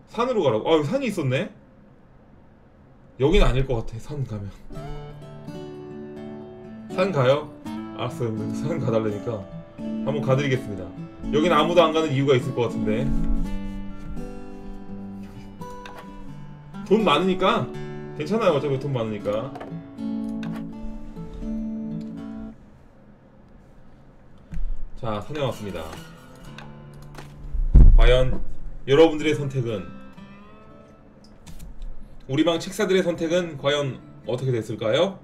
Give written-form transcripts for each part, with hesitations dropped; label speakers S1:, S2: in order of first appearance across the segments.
S1: 산으로 가라고? 아 여기 산이 있었네? 여긴 아닐 것 같아. 산 가면 산 가요? 알았어요. 산 가달라니까 한번 가드리겠습니다. 여긴 아무도 안 가는 이유가 있을 것 같은데. 돈 많으니까 괜찮아요. 어차피 돈 많으니까. 자, 산에 왔습니다. 과연 여러분들의 선택은, 우리 방 책사들의 선택은 과연 어떻게 됐을까요?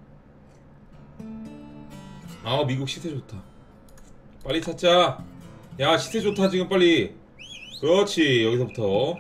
S1: 아, 미국 시세 좋다. 빨리 찾자. 야, 시세 좋다 지금 빨리. 그렇지, 여기서부터.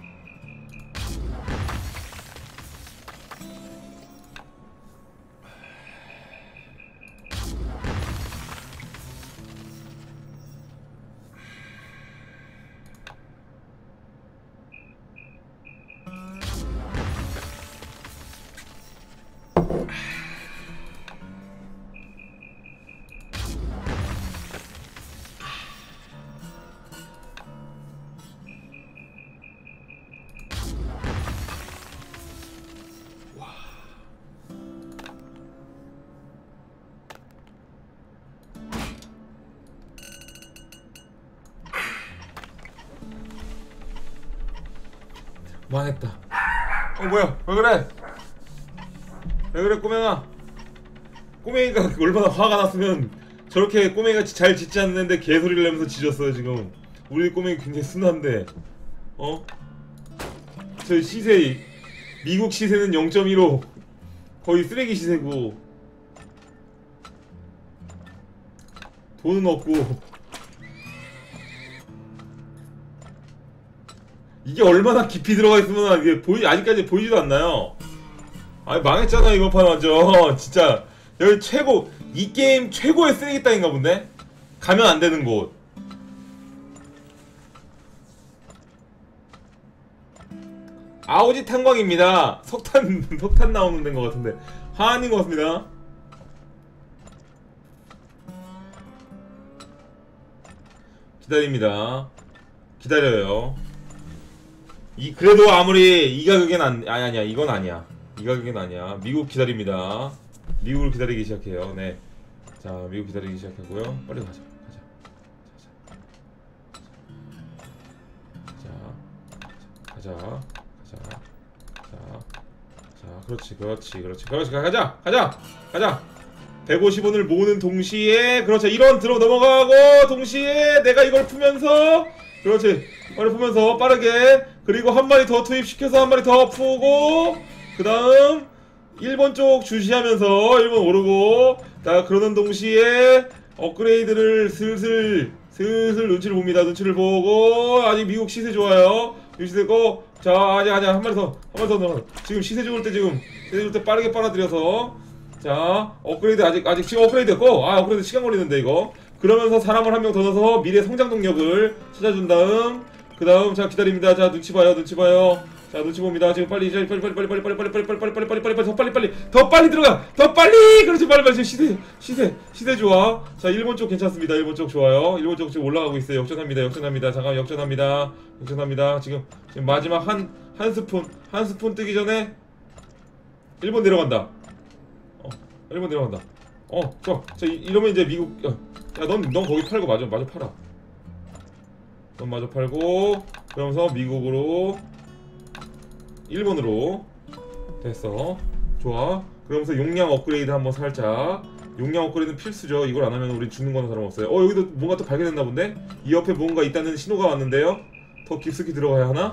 S1: 망했다. 뭐야, 왜 그래? 왜 그래 꼬맹아? 꼬맹이가 얼마나 화가 났으면 저렇게 꼬맹이가 잘 짖지 않는데 개소리를 내면서 짖었어요 지금. 우리 꼬맹이 굉장히 순한데. 어? 저 시세, 미국 시세는 0.15, 거의 쓰레기 시세고 돈은 없고. 이게 얼마나 깊이 들어가 있으면 이게 아직까지 보이지도 않나요? 아니 망했잖아 이번 판 완전. 진짜 여기 최고, 이 게임 최고의 쓰레기 땅인가 본데? 가면 안 되는 곳. 아오지 탄광입니다. 석탄 나오는 데인 것 같은데. 하안인 것 같습니다. 기다립니다. 기다려요. 그래도 아무리 이 가격엔 아니야. 이건 아니야. 이 가격엔 아니야. 미국 기다립니다. 미국을 기다리기 시작해요. 네. 자, 미국 기다리기 시작하고요. 빨리 가자. 가자. 그렇지. 가자. 150원을 모으는 동시에, 그렇죠. 1원 들어 넘어가고, 동시에 내가 이걸 풀면서, 그렇지. 빨리 풀면서 빠르게, 그리고 한 마리 더 투입시켜서 한 마리 더 푸고, 그 다음 1번 쪽 주시하면서 1번 오르고. 자, 그러는 동시에 업그레이드를 슬슬 눈치를 봅니다. 눈치를 보고. 아직 미국 시세 좋아요. 미국 시세고. 자, 아직 한 마리 더 넣어. 지금 시세 좋을 때 빠르게 빨아들여서. 자, 업그레이드 아직 지금 업그레이드 됐고. 업그레이드 시간 걸리는데 이거. 그러면서 사람을 한 명 더 넣어서 미래 성장 동력을 찾아준 다음, 그 다음, 자, 기다립니다. 자, 눈치 봐요. 자, 눈치 봅니다. 지금 빨리 더 빨리 들어가. 더 빨리. 그렇지, 빨리. 지금 시세 좋아. 자, 일본 쪽 괜찮습니다. 일본 쪽 좋아요. 일본 쪽 지금 올라가고 있어요. 역전합니다. 잠깐 역전합니다. 지금 마지막 한 스푼 뜨기 전에 일본 내려간다. 일본 내려간다. 좋아. 자, 이러면 이제 미국, 야, 넌 거기 팔고 마저 팔아. 넌 마저 팔고, 그러면서 미국으로, 일본으로 됐어. 좋아. 그러면서 용량 업그레이드 한번 살짝. 용량 업그레이드는 필수죠. 이걸 안 하면 우린 죽는 거는 다름없어요. 여기도 뭔가 또 발견했나 본데? 이 옆에 뭔가 있다는 신호가 왔는데요. 더 깊숙이 들어가야 하나?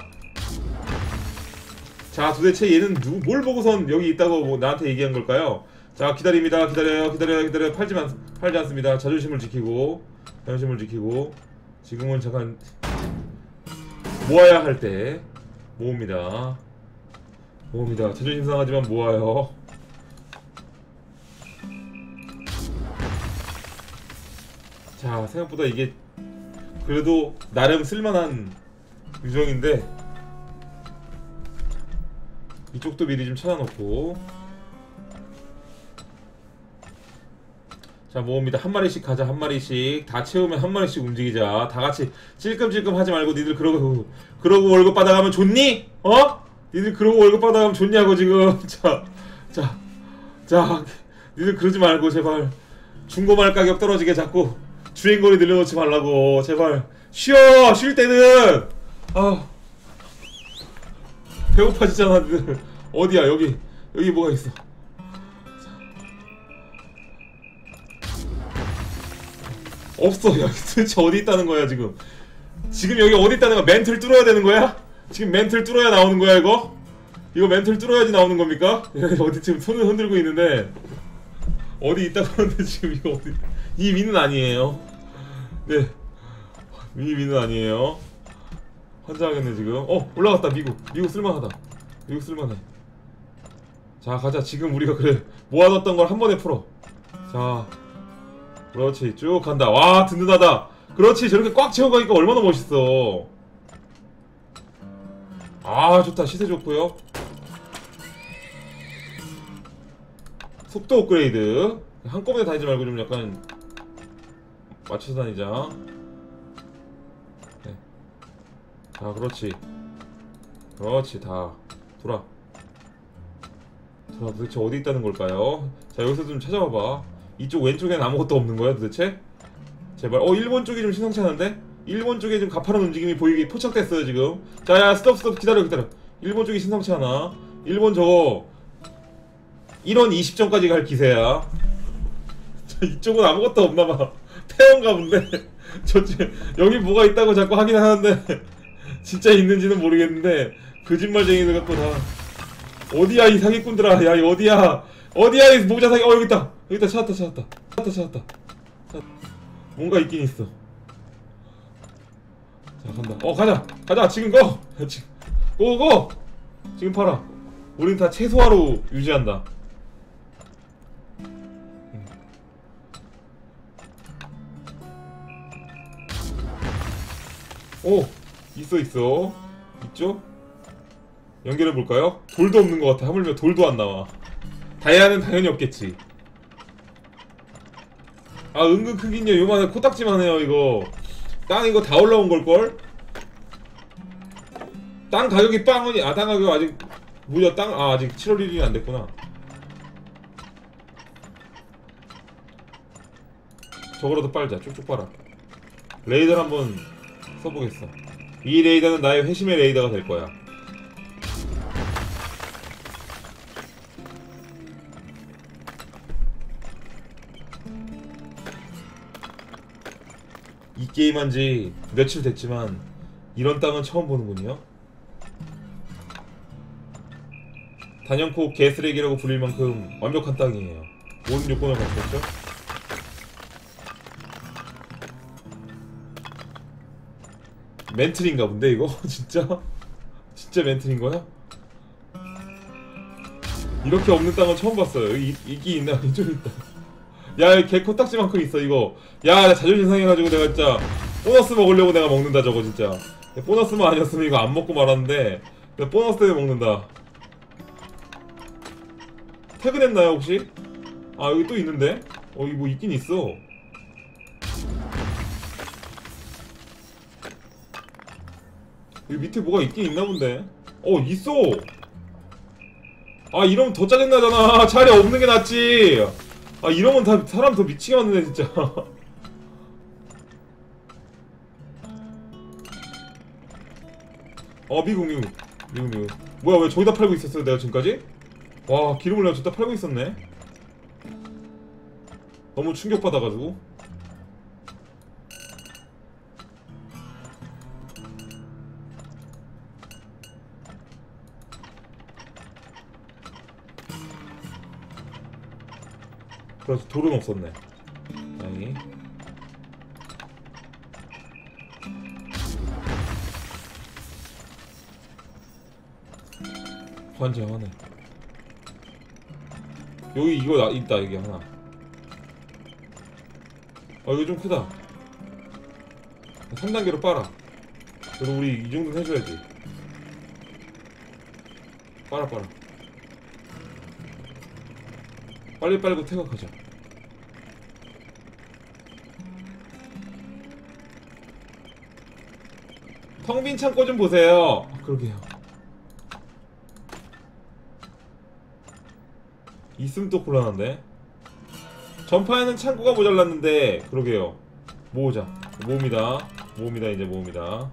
S1: 자, 도대체 얘는 뭘 보고선 여기 있다고 나한테 얘기한 걸까요? 자, 기다립니다. 기다려요. 팔지 않습니다. 자존심을 지키고. 지금은 잠깐 모아야 할 때 모읍니다. 자존심 상하지만 모아요. 자, 생각보다 이게 그래도 나름 쓸만한 유정인데, 이쪽도 미리 좀 찾아놓고. 자, 모읍니다. 한 마리씩 가자. 한 마리씩 다 채우면 한 마리씩 움직이자. 다 같이 찔끔찔끔 하지 말고 니들 그러고 월급 받아가면 좋니? 어? 니들 그러고 월급 받아가면 좋냐고 지금. 자, 니들 그러지 말고 제발 중고말 가격 떨어지게 자꾸 주행거리 늘려놓지 말라고. 제발 쉬어. 쉴 때는. 아, 배고파지잖아 니들. 어디야? 여기 뭐가 있어. 없어. 여기 도대체 어디 있다는 거야 지금. 지금 여기 어디 있다는 거야? 멘틀 뚫어야 되는 거야? 지금 멘틀 뚫어야 나오는 거야 이거? 이거 멘틀 뚫어야지 나오는 겁니까? 어디 지금 손을 흔들고 있는데 어디 있다고 하는데 지금 이거 어디. 이 민은 아니에요. 네, 이 민은 아니에요. 환장하겠네 지금. 올라갔다. 미국 쓸만하다. 미국 쓸만해. 자, 가자. 지금 우리가 그래 모아놨던 걸 한 번에 풀어. 자, 그렇지. 쭉 간다. 와, 든든하다. 그렇지. 저렇게 꽉 채워가니까 얼마나 멋있어. 아, 좋다. 시세 좋고요. 속도 업그레이드. 한꺼번에 다니지 말고 좀 약간 맞춰서 다니자. 네. 자, 그렇지. 다 돌아. 도대체 어디 있다는 걸까요? 자, 여기서 좀 찾아봐봐. 이쪽 왼쪽엔 아무것도 없는 거야 도대체? 제발. 일본 쪽이 좀 심상치 않은데? 일본 쪽에 좀 가파른 움직임이 보이기 포착됐어요 지금. 자, 야, 스톱. 기다려. 일본 쪽이 심상치 않아. 일본 저거 1원 20점까지 갈 기세야. 이쪽은 아무것도 없나봐. 폐원가 본데. 저쪽 여기 뭐가 있다고 자꾸 하긴 하는데 진짜 있는지는 모르겠는데 거짓말쟁이들 갖고 다. 어디야 이 사기꾼들아. 야, 이 어디야 이 모자 사기. 여기 있다. 찾았다. 뭔가 있긴 있어. 자, 간다. 가자. 지금 고. 고. 지금 팔아. 우린 다 최소화로 유지한다. 있어. 있죠? 연결해볼까요? 돌도 없는 것 같아. 하물며 돌도 안 나와. 다이아는 당연히 없겠지. 아, 은근 크긴요. 요만해. 코딱지만 해요 이거. 땅 이거 다 올라온 걸걸? 땅 가격이 빵원이. 땅 가격 아직 뭐야. 아직 7월 1일이 안 됐구나. 저거라도 빨자. 쭉쭉 빨아. 레이더를 한번 써보겠어. 이 레이더는 나의 회심의 레이더가 될 거야. 이 게임 한지 며칠 됐지만 이런 땅은 처음 보는군요. 단연코 개쓰레기라고 불릴 만큼 완벽한 땅이에요. 모든 요건을 갖췄죠? 멘틀인가 본데 이거? 진짜 멘틀인 거야? 이렇게 없는 땅은 처음 봤어요. 여기 있긴 있나? 이쪽에 있다. 야, 개 코딱지만큼 있어 이거. 야, 나 자존심 상해가지고 내가 진짜 보너스 먹으려고 내가 먹는다 저거 진짜. 보너스만 아니었으면 이거 안 먹고 말았는데 내가 보너스 때문에 먹는다. 퇴근했나요 혹시? 아, 여기 또 있는데? 여기 뭐 있긴 있어. 여기 밑에 뭐가 있긴 있나 본데. 있어. 아, 이러면 더 짜증나잖아. 차라리 없는 게 낫지. 아, 이러면 다 사람 더 미치게 만드네 진짜. 미국. 뭐야, 왜 저기다 팔고 있었어요 내가 지금까지? 와, 기름을 내가 저기다 팔고 있었네. 너무 충격받아가지고. 그래서 돌은 없었네. 다행히. 환장하네. 여기 이거 있다. 여기 하나. 이거 좀 크다. 3단계로 빨아. 그래도 우리 이 정도는 해줘야지. 빨아. 빨리 빨고 태각하자. 텅 빈 창고 좀 보세요. 그러게요. 있으면 또 곤란한데. 전파에는 창고가 모자랐는데. 그러게요. 모으자. 모읍니다. 모읍니다. 이제 모읍니다.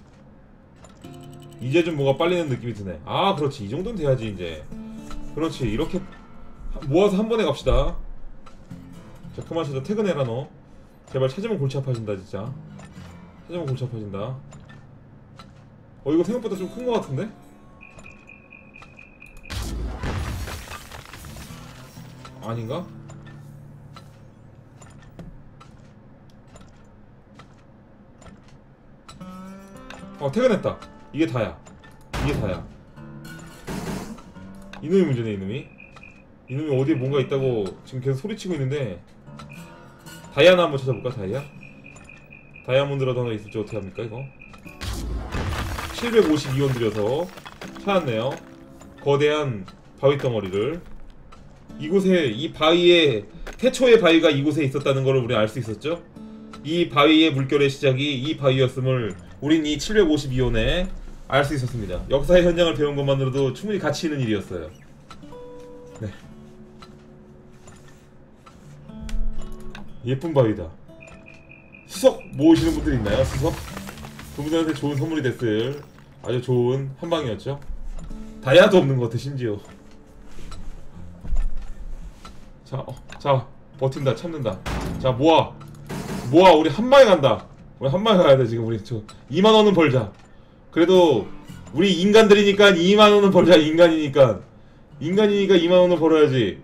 S1: 이제 좀 뭐가 빨리는 느낌이 드네. 아 그렇지, 이 정도는 돼야지 이제. 그렇지, 이렇게 모아서 한 번에 갑시다. 자 그만 찾아. 퇴근해라 너. 제발 찾으면 골치 아파진다 진짜. 찾으면 골치 아파진다. 이거 생각보다 좀 큰 거 같은데? 아닌가? 퇴근했다. 이게 다야. 이게 다야. 이놈이 문제네. 이놈이 어디에 뭔가 있다고 지금 계속 소리치고 있는데. 다이아나 한번 찾아볼까? 다이아몬드라도 하나 있을지 어떻게 합니까 이거? 752원 들여서 찾았네요. 거대한 바위 덩어리를. 이곳에, 이 바위에, 태초의 바위가 이곳에 있었다는 걸 우리는 알 수 있었죠? 이 바위의 물결의 시작이 이 바위였음을 우린 이 752원에 알 수 있었습니다. 역사의 현장을 배운 것만으로도 충분히 가치 있는 일이었어요. 네. 예쁜 바위다. 수석 모으시는 분들 있나요? 수석? 그분들한테 좋은 선물이 됐을 아주 좋은 한방이었죠? 다이아도 없는 것 같아 심지어. 자 버틴다. 참는다. 자 모아 우리 한방에 간다. 우리 한방에 가야돼 지금. 우리 2만원은 벌자. 그래도 우리 인간들이니까 2만원은 벌자. 인간이니까 2만원은 벌어야지.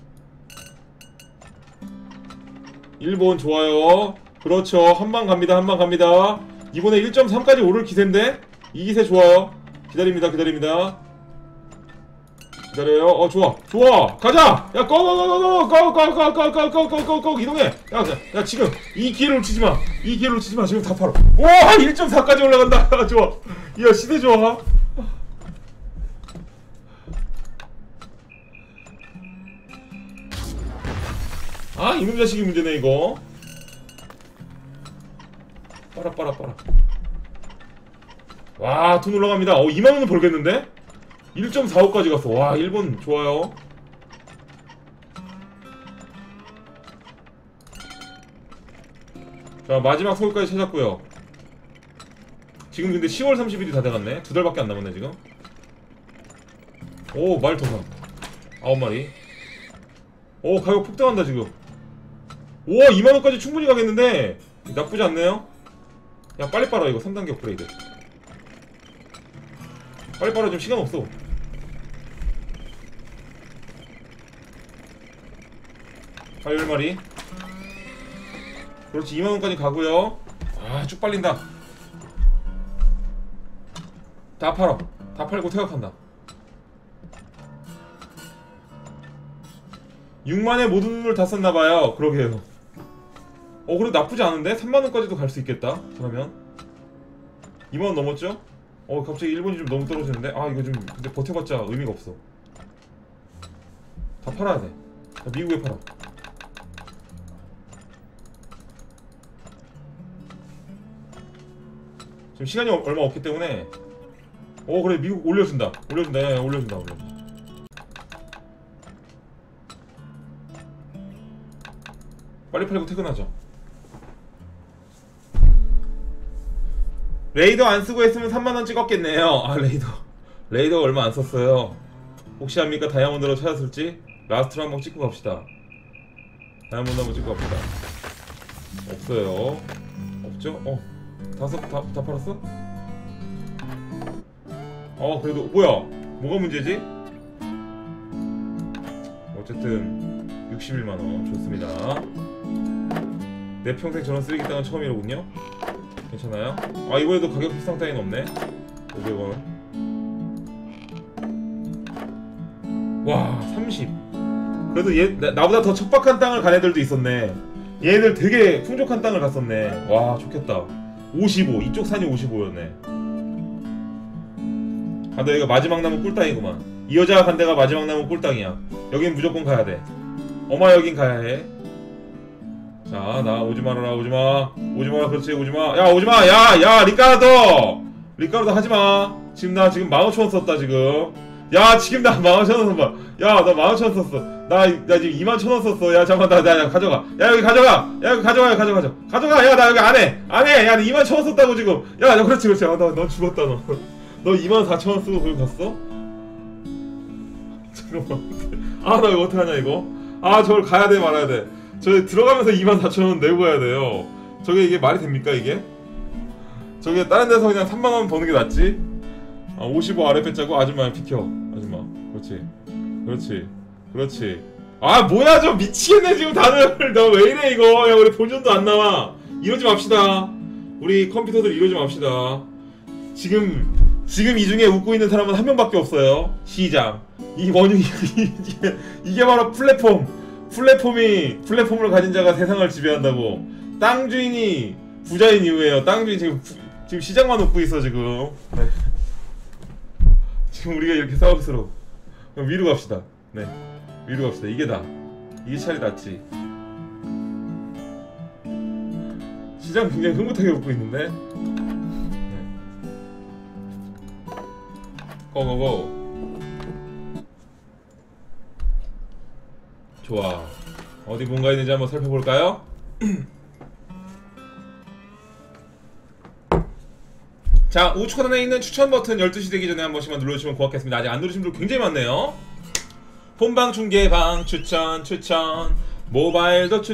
S1: 일본 좋아요. 그렇죠. 한방 갑니다. 이번에 1.3까지 오를 기세인데? 이 기세 좋아요. 기다립니다. 기다려요. 좋아. 가자! 야, 고! 이동해! 야, 지금, 이 기회를 놓치지 마. 지금 다 팔아. 오! 1.4까지 올라간다. 좋아. 야, 시대 좋아. 이놈 자식이 문제네, 이거. 빨아. 와, 돈 올라갑니다. 2만원은 벌겠는데? 1.45까지 갔어. 와, 일본 좋아요. 자, 마지막 서울까지 찾았고요. 지금 근데 10월 30일이 다 돼갔네. 2달밖에 안 남았네 지금. 오, 말 더 사. 9마리. 오, 가격 폭등한다 지금. 우와, 2만원까지 충분히 가겠는데 나쁘지 않네요. 야, 빨리 빨아. 이거 3단계 업그레이드. 빨리 빨아. 좀 시간 없어. 아, 10마리. 그렇지, 2만원까지 가고요. 쭉 빨린다. 다 팔어. 다 팔고 퇴각한다. 6만에 모든 눈을 다 썼나봐요. 그러게요. 그래도 나쁘지 않은데? 3만원까지도 갈 수 있겠다. 그러면 2만원 넘었죠? 갑자기 일본이 좀 너무 떨어지는데? 이거 좀 근데 버텨봤자 의미가 없어. 다 팔아야 돼. 미국에 팔아. 지금 시간이 얼마 없기 때문에. 그래, 미국 올려준다. 올려준다. 빨리 팔고 퇴근하자. 레이더 안 쓰고 했으면 3만원 찍었겠네요. 레이더 얼마 안 썼어요. 혹시 합니까? 다이아몬드로 찾았을지? 라스트로 한번 찍고 갑시다. 다이아몬드 한번 찍고 갑시다. 없어요. 없죠? 다 팔았어? 그래도 뭐가 문제지? 어쨌든 61만원 좋습니다. 내 평생 저런 쓰레기 땅은 처음이로군요. 괜찮아요? 이번에도 가격 협상 따위는 없네. 500원. 와, 30. 그래도 나보다 더 척박한 땅을 간 애들도 있었네. 얘네들 되게 풍족한 땅을 갔었네. 와, 좋겠다. 55. 이쪽 산이 55였네. 너 여기가 마지막 남은 꿀땅이구만. 이 여자가 간 데가 마지막 남은 꿀땅이야. 여긴 무조건 가야돼. 여긴 가야해. 자, 나 오지마라. 오지마. 그렇지, 오지마. 야, 오지마. 야, 리카르도. 리카르도 하지마. 지금 나 지금 15,000원 썼다 지금. 야 지금 나 15,000원 봐. 야 나 15,000원 썼어. 나 지금 21,000원 썼어. 야 잠깐만 나 가져가. 야 여기 가져가. 야 여기 가져가. 가져가. 야 나 여기 안해. 야 나 21,000원 썼다고 지금. 야 너 그렇지. 너 죽었다 너. 너 24,000원 쓰고 그걸 갔어? 잠깐만. 아 나 이거 어떡하냐 이거. 아 저걸 가야 돼 말아야 돼. 저 들어가면서 24,000원 내고 가야 돼요. 저게 이게 말이 됩니까 이게? 저게 다른 데서 그냥 3만원 버는 게 낫지? 아 55 아래 뺐자고? 아줌마 비켜. 아줌마 그렇지. 아 뭐야 저 미치겠네 지금 다들. 너 왜 이래 이거. 야 우리 본전도 안 나와. 이러지 맙시다. 우리 컴퓨터들 이러지 맙시다. 지금 이 중에 웃고 있는 사람은 한 명밖에 없어요. 시장. 이 원흉이 이게 바로 플랫폼을 가진 자가 세상을 지배한다고. 땅 주인이 부자인 이유예요. 땅 주인 지금 시장만 웃고 있어 지금. 네. 지금 우리가 이렇게 싸울수록 그럼 위로 갑시다. 네, 위로 갑시다. 이게 차라리 낫지. 시장 굉장히 흐뭇하게 웃고 있는데. 네. 고고고. 좋아. 어디 뭔가 있는지 한번 살펴볼까요? 자, 우측 하단에 있는 추천 버튼 12시 되기 전에 한 번씩만 눌러주시면 고맙겠습니다. 아직 안 누르신 분들 굉장히 많네요. 본방 중계방 추천 모바일도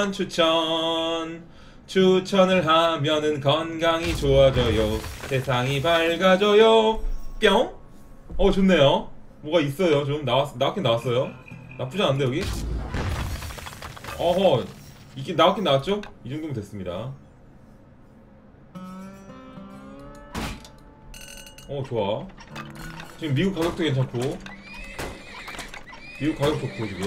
S1: 추천을 하면은 건강이 좋아져요. 세상이 밝아져요. 뿅. 좋네요. 뭐가 있어요. 좀 나왔긴 나왔어요. 나쁘지 않은데 여기? 어허, 이게 나왔긴 나왔죠? 이 정도면 됐습니다. 좋아. 지금 미국 가격도 괜찮고, 미국 가격 좋고 지금.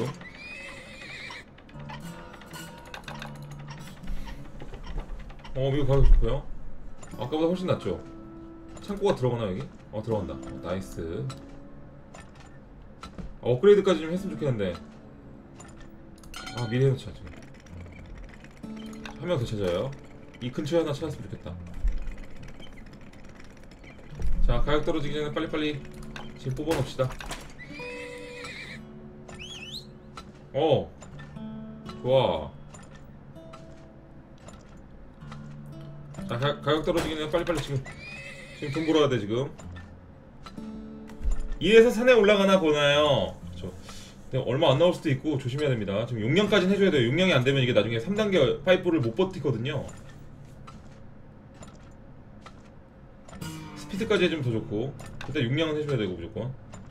S1: 미국 가격 좋고요. 아까보다 훨씬 낫죠? 창고가 들어가나 여기? 들어간다. 나이스. 업그레이드까지 좀 했으면 좋겠는데. 미리 해놓자 지금. 한 명 더 찾아요. 이 근처에 하나 찾았으면 좋겠다. 자, 가격 떨어지기 전에 빨리빨리 지금 뽑아놓읍시다. 좋아. 자, 가격 떨어지기 전에 빨리빨리 지금 돈 벌어야 돼 지금. 이래서 산에 올라가나 보나요? 그렇죠. 얼마 안 나올 수도 있고 조심해야 됩니다. 지금 용량까지는 해줘야 돼요. 용량이 안 되면 이게 나중에 3단계 파이프를 못 버티거든요. 스피드까지 해주면 더 좋고. 일단 용량은 해줘야 되고 무조건.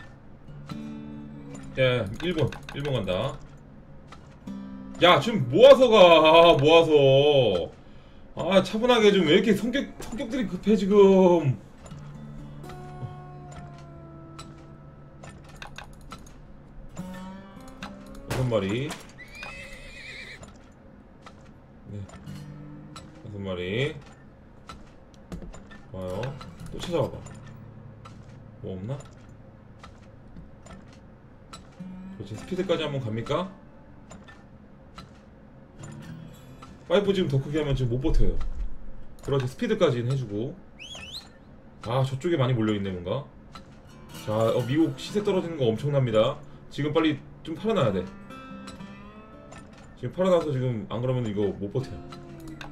S1: 야, 1번 간다. 야, 지금 모아서 가. 차분하게 좀. 왜 이렇게 성격들이 급해 지금. 여섯 마리. 네, 6마리. 좋아요. 또 찾아와봐. 뭐 없나? 그렇지. 스피드까지 한번 갑니까? 파이프 지금 더 크게 하면 지금 못 버텨요. 그렇지. 스피드까지는 해주고. 저쪽에 많이 몰려있네 뭔가. 자, 미국 시세 떨어지는 거 엄청납니다. 지금 빨리 좀 팔아놔야 돼. 지금 팔아놔서 지금 안 그러면 이거 못 버텨요.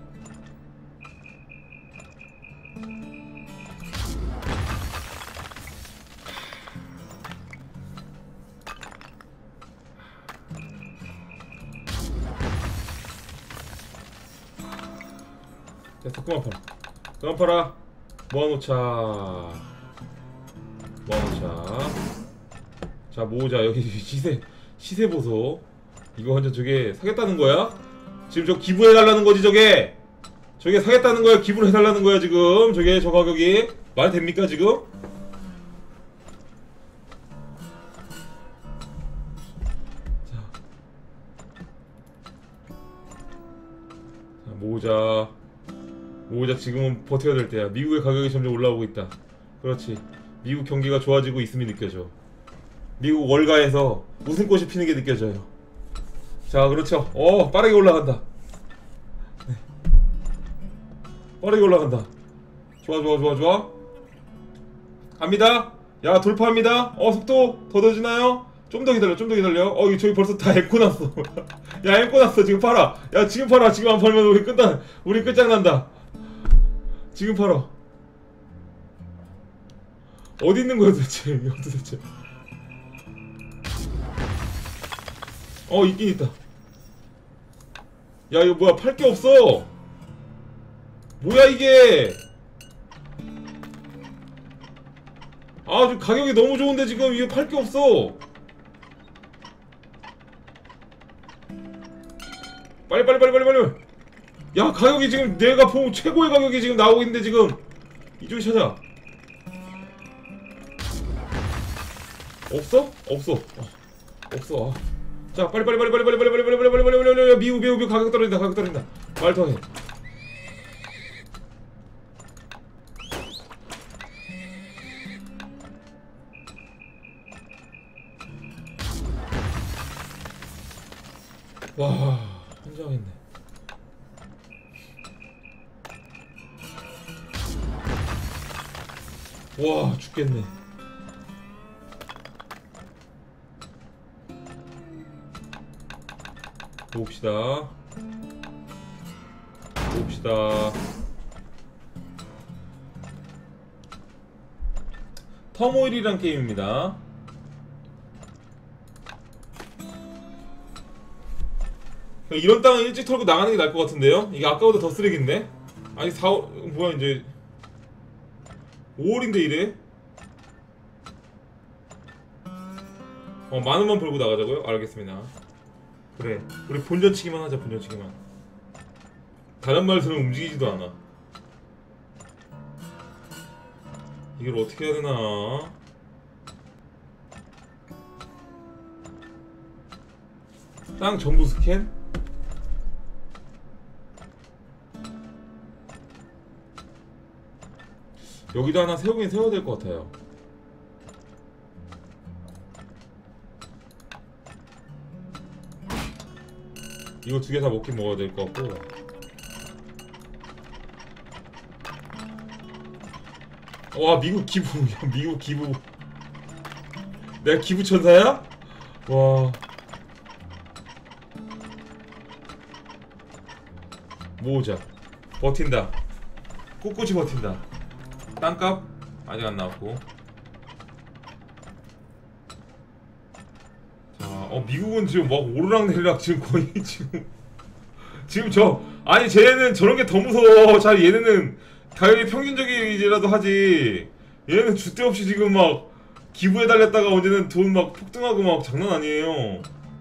S1: 됐어. 그만 팔아. 모아놓자. 자, 모으자. 여기 시세 보소. 이거 완전 저게 사겠다는 거야? 지금 저 기부해달라는 거지 저게 사겠다는 거야? 기부를 해달라는 거야 지금? 저 가격이? 말이 됩니까 지금? 자, 모으자. 지금은 버텨야 될 때야. 미국의 가격이 점점 올라오고 있다. 그렇지. 미국 경기가 좋아지고 있음이 느껴져. 미국 월가에서 웃음꽃이 피는 게 느껴져요. 자, 그렇죠. 빠르게 올라간다. 네. 빠르게 올라간다. 좋아. 갑니다. 야, 돌파합니다. 속도 더뎌지나요? 좀 더 기다려, 좀 더 기다려. 이거 저기 벌써 다 앵꼬 났어. 야, 앵꼬 났어. 지금 팔아. 야, 지금 팔아. 지금 안 팔면 우리 끝장난다. 지금 팔아. 어디 있는 거야 도대체? 이거 도대체. 있긴 있다. 야, 이거 뭐야? 팔 게 없어. 뭐야 이게? 지금 가격이 너무 좋은데 지금 이게 팔 게 없어. 빨리. 야, 가격이 지금 내가 본 최고의 가격이 지금 나오고 있는데 지금 이쪽에 찾아. 없어? 없어. 없어. 자, 빨리. 미우 가격 떨어진다. 말 더해. 와, 환장했네. 와, 죽겠네. 봅시다. 터모일이란 게임입니다. 이런 땅은 일찍 털고 나가는 게 나을 것 같은데요? 이게 아까보다 더 쓰레기인데? 아니 4월 뭐야 이제 5월인데 이래? 만원만 벌고 나가자고요? 알겠습니다. 그래, 우리 본전치기만 하자. 본전치기만. 다른 말 들으면 움직이지도 않아. 이걸 어떻게 해야 되나? 땅 전부 스캔? 여기도 하나 세우긴 세워야 될 것 같아요. 이거 두 개 다 먹긴 먹어야 될 것 같고. 와, 미국 기부. 야, 미국 기부. 내가 기부 천사야? 와. 모으자. 버틴다. 꿋꿋이 버틴다. 땅값 아직 안 나왔고. 자, 미국은 지금 막 오르락내리락 지금 거의 지금 아니 쟤네는 저런 게 더 무서워. 자, 얘네는 가격이 평균적이라도 하지. 얘네는 줏대 없이 지금 막 기부해 달랬다가 언제는 돈 막 폭등하고 막 장난 아니에요.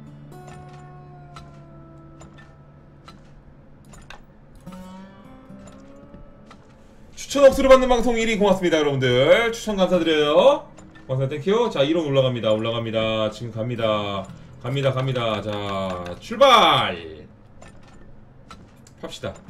S1: 추천 억수로 받는 방송 1위 고맙습니다 여러분들. 추천 감사드려요. 감사 땡큐. 자, 1원 올라갑니다. 지금 갑니다. 자, 출발! 팝시다.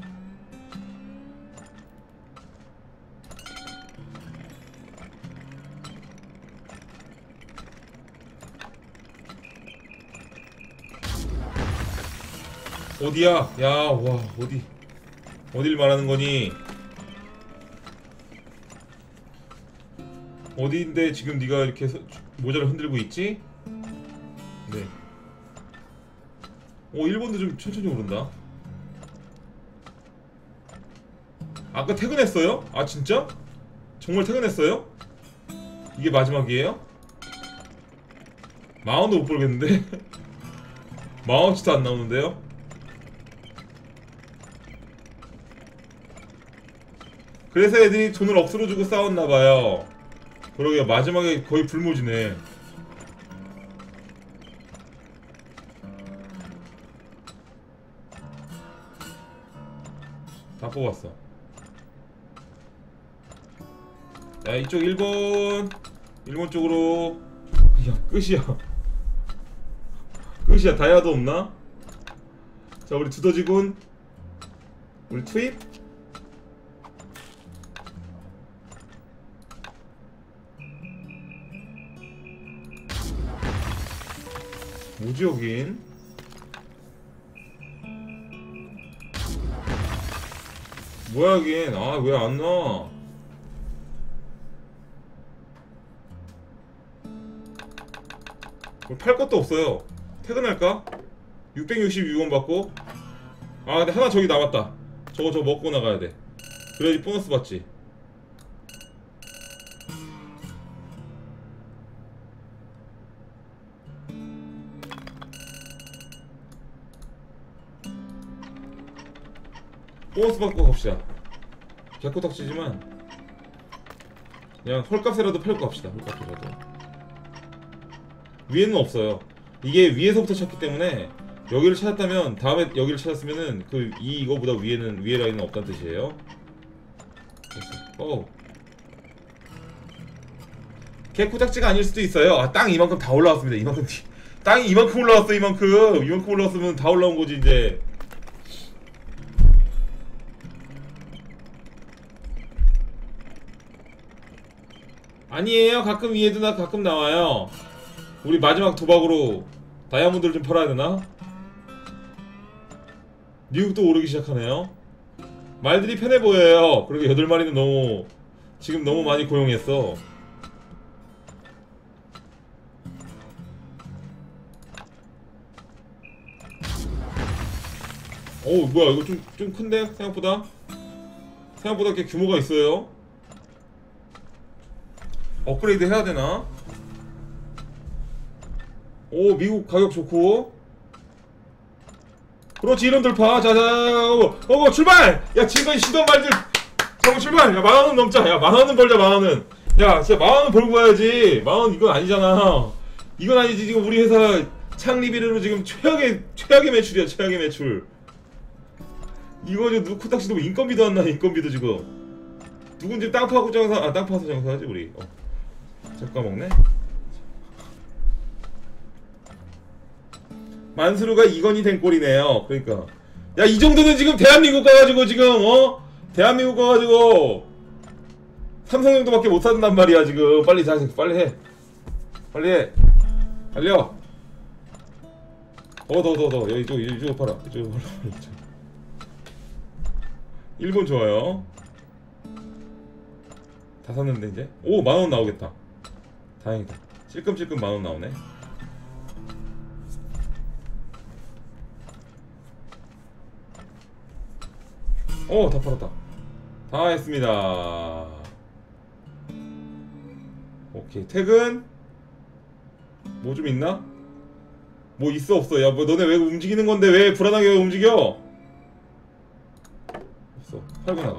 S1: 어디야? 야, 와, 어딜 말하는 거니? 어디인데 지금 네가 이렇게 모자를 흔들고 있지? 네. 1번도 좀 천천히 오른다. 아까 퇴근했어요? 아, 진짜? 정말 퇴근했어요? 이게 마지막이에요? 만원도 못 벌겠는데? 만원치도 안 나오는데요? 그래서 애들이 돈을 억수로 주고 싸웠나봐요. 그러게, 마지막에 거의 불모지네. 다 뽑았어. 야, 이쪽 1번 쪽으로. 야, 끝이야. 다이아도 없나? 자, 우리 두더지군. 우리 투입. 뭐지 여긴? 뭐야 여긴? 아, 왜 안 나와? 팔 것도 없어요. 퇴근할까? 666원 받고. 아 근데 하나 저기 남았다. 저거 먹고 나가야 돼. 그래야지 보너스 받지. 보너스 받고 갑시다. 개코딱지지만 그냥 헐값이라도 팔고 갑시다. 헐값이라도. 위에는 없어요. 이게 위에서부터 찾기 때문에 여기를 찾았다면 다음에 여기를 찾았으면은 이거보다 위에 라인은 없다는 뜻이에요. 됐어. 개코딱지가 아닐 수도 있어요. 아, 땅 이만큼 다 올라왔습니다. 이만큼 땅이 이만큼 올라왔어. 이만큼 올라왔으면 다 올라온 거지 이제. 아니에요. 가끔 위에도 가끔 나와요. 우리 마지막 도박으로 다이아몬드를 좀 팔아야 되나? 미국도 오르기 시작하네요. 말들이 편해 보여요. 그리고 8마리는 지금 너무 많이 고용했어. 어우 뭐야 이거 좀 큰데? 생각보다 꽤 규모가 있어요. 업그레이드 해야 되나? 오 미국 가격 좋고. 그렇지 이런 파. 자자 출발! 야 지금까지 쉬던 말들 잠깐 출발! 야 10,000원 넘자. 야 10,000원 벌자 10,000원. 야 진짜 10,000원 벌고 가야지. 10,000원 이건 아니잖아. 이건 아니지. 지금 우리 회사 창립 이래로 지금 최악의 매출이야. 최악의 매출. 이거 저 코딱지도 인건비도 안 나. 인건비도 지금 누군지 땅 파고 장사. 땅 파서 장사하지 우리. 잠깐 먹네. 만수르가 2건이 된 꼴이네요. 그러니까 야 이 정도는 지금 대한민국 가가지고 지금 대한민국 가가지고 삼성 정도밖에 못 산단 말이야 지금. 빨리 자식 빨리 해. 빨리 해. 달려. 더 이쪽 봐라. 이쪽 봐라. 일본 좋아요. 다 샀는데 이제. 오 10,000원 나오겠다. 다행이다. 찔끔찔끔 10,000원 나오네. 다 팔았다. 다 했습니다. 오케이 퇴근. 뭐 좀 있나? 뭐 있어 없어? 야 뭐 너네 왜 움직이는 건데 왜 불안하게 움직여? 없어. 팔고 나가.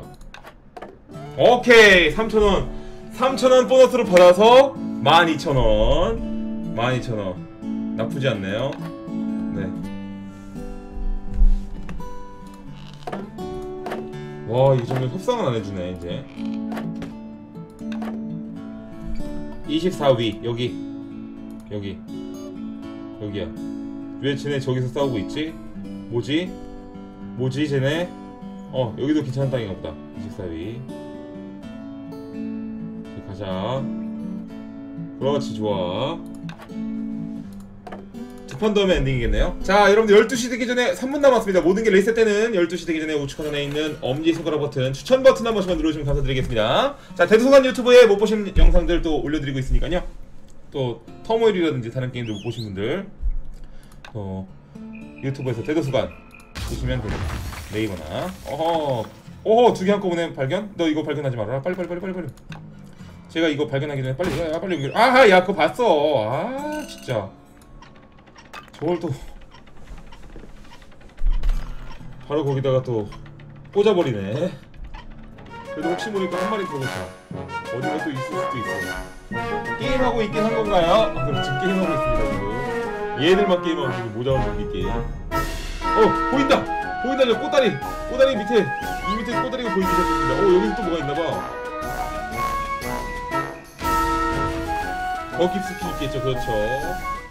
S1: 오케이 3,000원. 3,000원 보너스로 받아서 12,000원. 12,000원. 나쁘지 않네요. 네. 와, 이 정도 협상은 안 해주네, 이제. 24위, 여기야. 왜 쟤네 저기서 싸우고 있지? 뭐지, 쟤네? 여기도 괜찮은 땅인가 보다. 24위. 가자. 그렇지, 좋아. 두 판 더하면 엔딩이겠네요. 자 여러분들 12시 되기 전에 3분 남았습니다. 모든 게 리셋 때는 12시 되기 전에 우측 하단에 있는 엄지손가락 버튼 추천 버튼 한 번씩만 눌러주시면 감사드리겠습니다. 자 대도서관 유튜브에 못 보신 영상들 또 올려드리고 있으니까요. 또 터모일이라든지 다른 게임들 못 보신 분들 유튜브에서 대도서관 보시면 됩니다. 네이버나. 어허 2개 한꺼번에 발견? 너 이거 발견하지 말아라. 빨리. 제가 이거 발견하기 전에 빨리 여기. 아하 야 그거 봤어. 아 진짜 저걸 또 바로 거기다가 또 꽂아버리네. 그래도 혹시 모르니까 한 마리 더 넣자. 어디가 또 있을 수도 있어. 게임하고 있긴 한 건가요? 그럼 지금 게임하고 있습니다 지금. 얘들만 게임하고 지금 모자란 놈이 게임. 보인다 저 꼬다리 밑에 이 밑에 꼬다리가 보이기 시작했습니다. 여기서 또 뭐가 있나봐. 더 깊숙이 있겠죠. 그렇죠.